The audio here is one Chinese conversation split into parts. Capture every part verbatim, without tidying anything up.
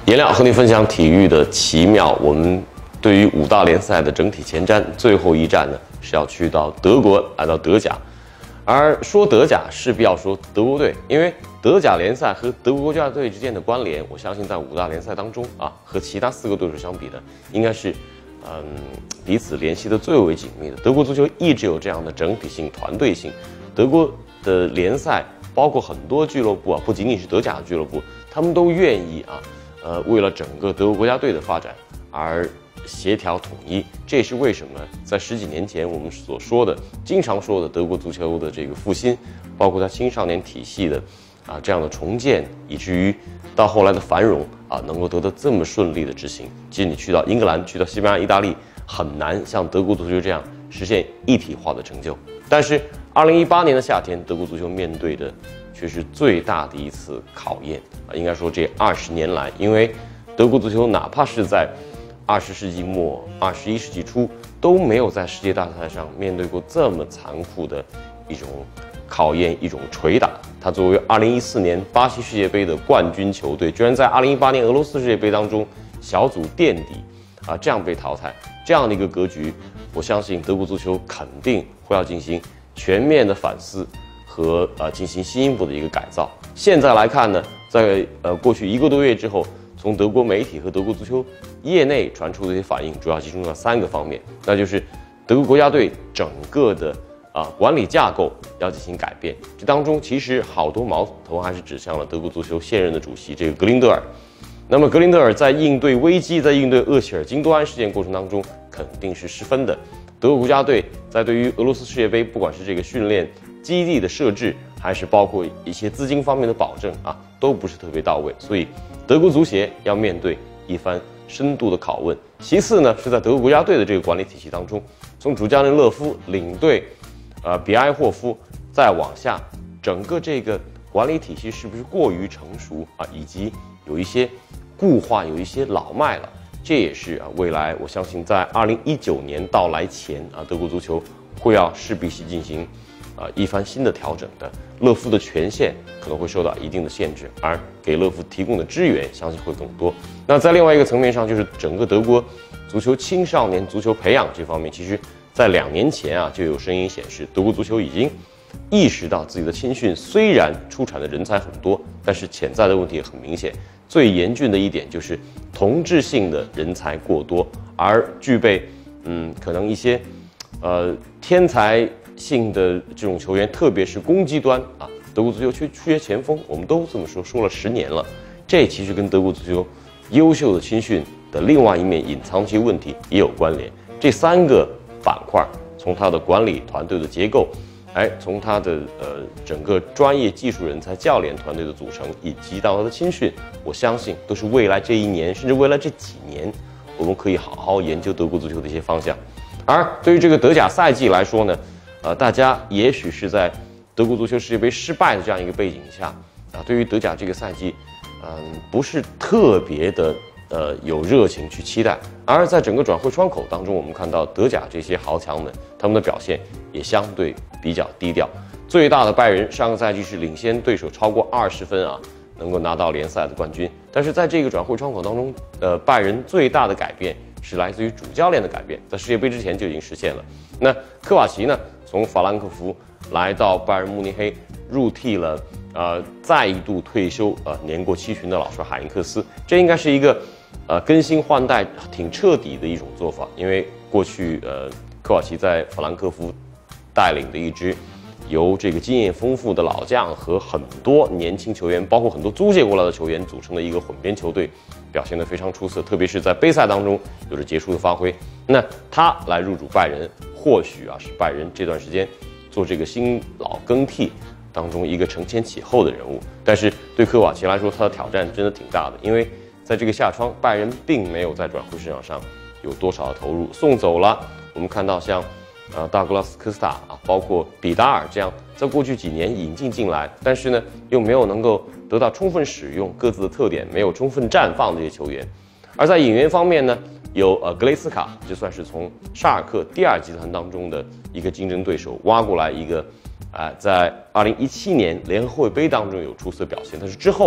颜料和你分享体育的奇妙。我们对于五大联赛的整体前瞻，最后一站呢是要去到德国，来到德甲。而说德甲，势必要说德国队，因为德甲联赛和德国国家队之间的关联，我相信在五大联赛当中啊，和其他四个对手相比呢，应该是嗯彼此联系的最为紧密的。德国足球一直有这样的整体性、团队性。德国的联赛包括很多俱乐部啊，不仅仅是德甲俱乐部，他们都愿意啊。 呃，为了整个德国国家队的发展而协调统一，这也是为什么在十几年前我们所说的、经常说的德国足球的这个复兴，包括它青少年体系的啊这样的重建，以至于到后来的繁荣啊，能够得到这么顺利的执行。其实你去到英格兰、去到西班牙、意大利，很难像德国足球这样实现一体化的成就。但是，二零一八年的夏天，德国足球面对的 却是最大的一次考验啊！应该说，这二十年来，因为德国足球哪怕是在二十世纪末、二十一世纪初，都没有在世界大赛上面对过这么残酷的一种考验、一种捶打。他作为二零一四年巴西世界杯的冠军球队，居然在二零一八年俄罗斯世界杯当中小组垫底啊，这样被淘汰，这样的一个格局，我相信德国足球肯定会要进行全面的反思 和呃进行新一步的一个改造。现在来看呢，在呃过去一个多月之后，从德国媒体和德国足球业内传出的一些反应，主要集中在三个方面，那就是德国国家队整个的啊、呃、管理架构要进行改变。这当中其实好多矛头还是指向了德国足球现任的主席这个格林德尔。那么格林德尔在应对危机，在应对厄齐尔金多安事件过程当中，肯定是失分的。德国国家队在对于俄罗斯世界杯，不管是这个训练 基地的设置，还是包括一些资金方面的保证啊，都不是特别到位，所以德国足协要面对一番深度的拷问。其次呢，是在德国国家队的这个管理体系当中，从主教练勒夫、领队呃比埃霍夫再往下，整个这个管理体系是不是过于成熟啊，以及有一些固化、有一些老迈了，这也是啊未来我相信在二零一九年到来前啊，德国足球会要势必去进行 啊，一番新的调整的，勒夫的权限可能会受到一定的限制，而给勒夫提供的支援相信会更多。那在另外一个层面上，就是整个德国足球青少年足球培养这方面，其实在两年前啊就有声音显示，德国足球已经意识到自己的青训虽然出产的人才很多，但是潜在的问题也很明显。最严峻的一点就是同质性的人才过多，而具备嗯可能一些呃天才 性的这种球员，特别是攻击端啊，德国足球缺缺前锋，我们都这么说，说了十年了。这其实跟德国足球优秀的青训的另外一面隐藏的一些问题也有关联。这三个板块，从它的管理团队的结构，哎，从它的呃整个专业技术人才、教练团队的组成，以及到它的青训，我相信都是未来这一年，甚至未来这几年，我们可以好好研究德国足球的一些方向。而对于这个德甲赛季来说呢， 呃，大家也许是在德国足球世界杯失败的这样一个背景下，啊，对于德甲这个赛季，嗯、呃，不是特别的呃有热情去期待。而在整个转会窗口当中，我们看到德甲这些豪强们，他们的表现也相对比较低调。最大的拜仁上个赛季是领先对手超过二十分啊，能够拿到联赛的冠军。但是在这个转会窗口当中，呃，拜仁最大的改变是来自于主教练的改变，在世界杯之前就已经实现了。那科瓦奇呢？ 从法兰克福来到拜仁慕尼黑，入替了呃再一度退休呃年过七旬的老帅海因克斯，这应该是一个呃更新换代挺彻底的一种做法。因为过去呃科瓦奇在法兰克福带领的一支由这个经验丰富的老将和很多年轻球员，包括很多租借过来的球员组成的一个混编球队，表现得非常出色，特别是在杯赛当中有着杰出的发挥。那他来入主拜仁， 或许啊，是拜仁这段时间做这个新老更替当中一个承前启后的人物。但是对科瓦奇来说，他的挑战真的挺大的，因为在这个夏窗，拜仁并没有在转会市场上有多少的投入，送走了我们看到像呃大格拉斯科斯塔啊，包括比达尔这样在过去几年引进进来，但是呢又没有能够得到充分使用，各自的特点没有充分绽放的这些球员。而在引援方面呢， 有呃格雷斯卡，就算是从沙尔克第二集团当中的一个竞争对手挖过来一个，啊、呃，在二零一七年联合会杯当中有出色表现，但是之后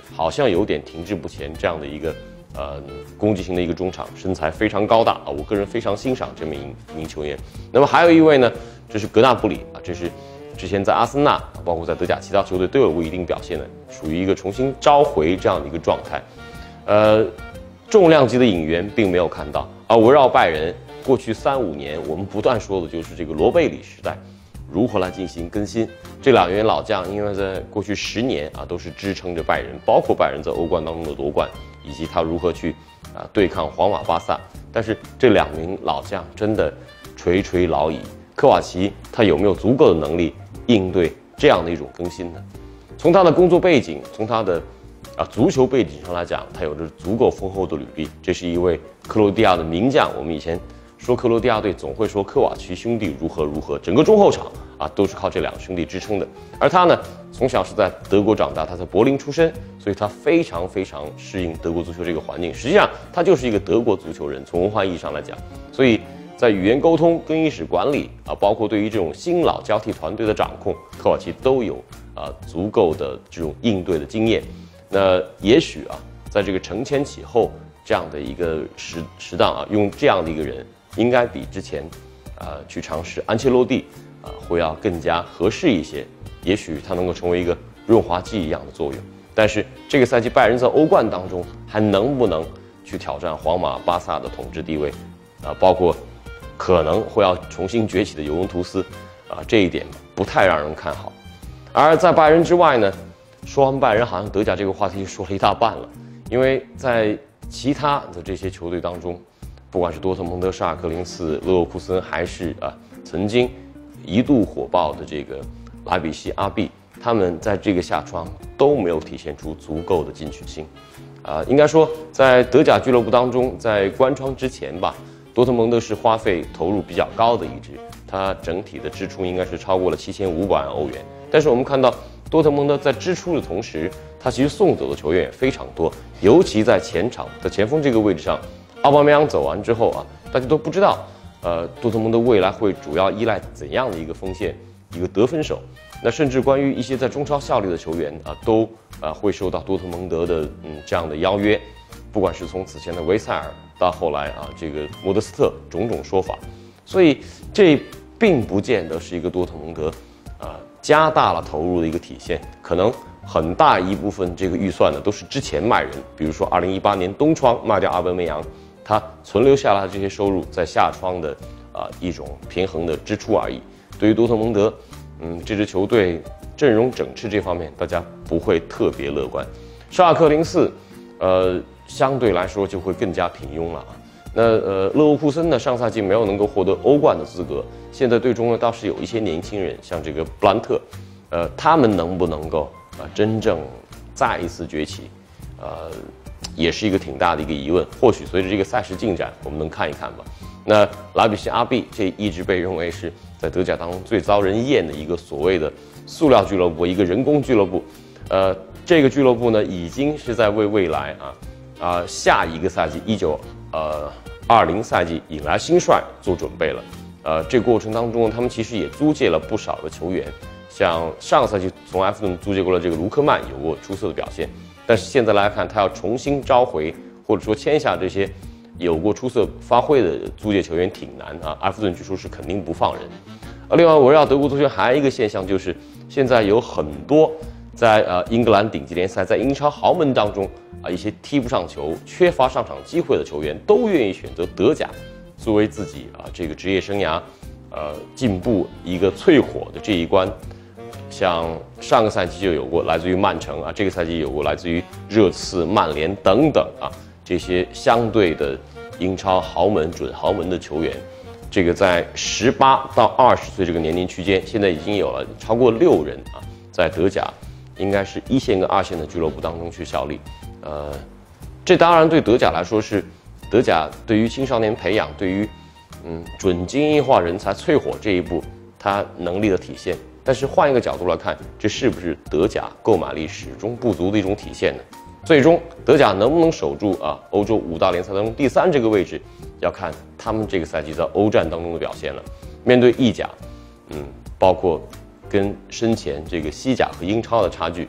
好像有点停滞不前这样的一个呃攻击型的一个中场，身材非常高大啊，我个人非常欣赏这么一名球员。那么还有一位呢，这是格纳布里啊，这是之前在阿森纳，包括在德甲其他球队都有过一定表现的，属于一个重新召回这样的一个状态。呃，重量级的引援并没有看到，而围绕拜仁过去三五年，我们不断说的就是这个罗贝里时代。如何来进行更新？这两员老将，因为在过去十年啊，都是支撑着拜仁，包括拜仁在欧冠当中的夺冠，以及他如何去啊对抗皇马、巴萨。但是这两名老将真的垂垂老矣，科瓦奇他有没有足够的能力应对这样的一种更新呢？从他的工作背景，从他的啊足球背景上来讲，他有着足够丰厚的履历。这是一位克罗地亚的名将，我们以前。说克罗地亚队总会说科瓦奇兄弟如何如何，整个中后场啊都是靠这两个兄弟支撑的。而他呢，从小是在德国长大，他在柏林出生，所以他非常非常适应德国足球这个环境。实际上，他就是一个德国足球人，从文化意义上来讲。所以在语言沟通、更衣室管理啊，包括对于这种新老交替团队的掌控，科瓦奇都有啊足够的这种应对的经验。那也许啊，在这个承前启后这样的一个时时档啊，用这样的一个人。应该比之前，呃，去尝试安切洛蒂，啊、呃，会要更加合适一些。也许他能够成为一个润滑剂一样的作用。但是这个赛季拜仁在欧冠当中还能不能去挑战皇马、巴萨的统治地位？啊、呃，包括可能会要重新崛起的尤文图斯，啊、呃，这一点不太让人看好。而在拜仁之外呢，说完拜仁，好像德甲这个话题说了一大半了，因为在其他的这些球队当中。不管是多特蒙德、沙尔克零四、勒沃库森，还是啊曾经一度火爆的这个莱比锡阿 B， 他们在这个夏窗都没有体现出足够的进取心。啊、呃，应该说在德甲俱乐部当中，在关窗之前吧，多特蒙德是花费投入比较高的一支，它整体的支出应该是超过了七千五百万欧元。但是我们看到多特蒙德在支出的同时，它其实送走的球员也非常多，尤其在前场在前锋这个位置上。奥巴梅扬走完之后啊，大家都不知道，呃，多特蒙德未来会主要依赖怎样的一个锋线，一个得分手。那甚至关于一些在中超效力的球员啊，都啊会受到多特蒙德的嗯这样的邀约，不管是从此前的维塞尔到后来啊这个莫德斯特种种说法，所以这并不见得是一个多特蒙德啊加大了投入的一个体现，可能。很大一部分这个预算呢，都是之前卖人，比如说二零一八年冬窗卖掉阿本梅扬，他存留下来的这些收入，在夏窗的啊、呃、一种平衡的支出而已。对于多特蒙德，嗯，这支球队阵容整治这方面，大家不会特别乐观。沙尔克零四，呃，相对来说就会更加平庸了啊。那呃，勒沃库森呢，上赛季没有能够获得欧冠的资格，现在队中呢倒是有一些年轻人，像这个布兰特，呃，他们能不能够？啊，真正再一次崛起，呃，也是一个挺大的一个疑问。或许随着这个赛事进展，我们能看一看吧。那莱比锡阿 B 这一直被认为是在德甲当中最遭人厌的一个所谓的塑料俱乐部，一个人工俱乐部。呃，这个俱乐部呢，已经是在为未来啊啊、呃、下一个赛季一九呃二零赛季引来新帅做准备了。呃，这个过程当中，他们其实也租借了不少的球员。像上个赛季从埃弗顿租借过了这个卢克曼，有过出色的表现，但是现在来看，他要重新召回或者说签下这些有过出色发挥的租借球员挺难啊。埃弗顿据说是肯定不放人。而另外，围绕德国足球还有一个现象就是，现在有很多在呃英格兰顶级联赛、在英超豪门当中啊一些踢不上球、缺乏上场机会的球员，都愿意选择德甲作为自己啊这个职业生涯呃进步一个淬火的这一关。像上个赛季就有过来自于曼城啊，这个赛季有过来自于热刺、曼联等等啊这些相对的英超豪门、准豪门的球员，这个在十八到二十岁这个年龄区间，现在已经有了超过六人啊，在德甲应该是一线跟二线的俱乐部当中去效力。呃，这当然对德甲来说是德甲对于青少年培养、对于嗯准精英化人才淬火这一步，它能力的体现。但是换一个角度来看，这是不是德甲购买力始终不足的一种体现呢？最终德甲能不能守住啊欧洲五大联赛当中第三这个位置，要看他们这个赛季在欧战当中的表现了。面对意甲，嗯，包括跟身前这个西甲和英超的差距，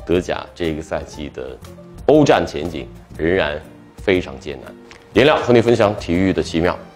德甲这个赛季的欧战前景仍然非常艰难。颜料和你分享体育的奇妙。